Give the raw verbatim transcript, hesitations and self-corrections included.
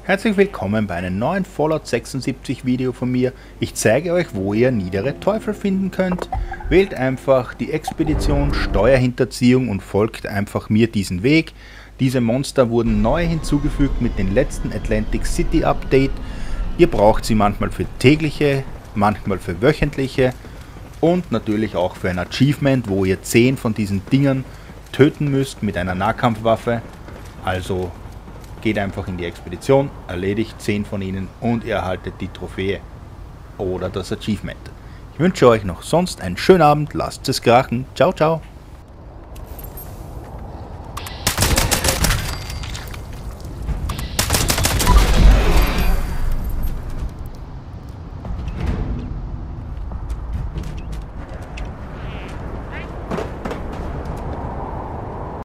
Herzlich willkommen bei einem neuen Fallout sechsundsiebzig Video von mir. Ich zeige euch, wo ihr niedere Teufel finden könnt. Wählt einfach die Expedition Steuerhinterziehung und folgt einfach mir diesen Weg. Diese Monster wurden neu hinzugefügt mit dem letzten Atlantic City Update. Ihr braucht sie manchmal für tägliche, manchmal für wöchentliche und natürlich auch für ein Achievement, wo ihr zehn von diesen Dingern töten müsst mit einer Nahkampfwaffe. Also geht einfach in die Expedition, erledigt zehn von ihnen und ihr erhaltet die Trophäe oder das Achievement. Ich wünsche euch noch sonst einen schönen Abend, lasst es krachen, ciao ciao.